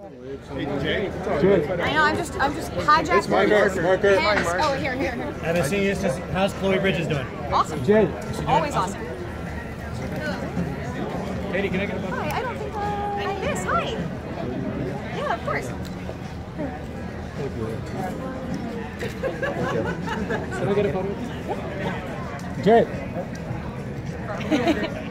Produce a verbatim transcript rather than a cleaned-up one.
Jay. I know. I'm just. I'm just hijacking. It's my marker. Marker. Pens. Oh, here, here, here. I haven't seen you since. How's Chloe Bridges doing? Awesome. Jay. Always awesome. Katie, can I get a bucket? Hi. I don't think. Uh, like this. Hi. Yeah, of course. Can I get a photo? Jay.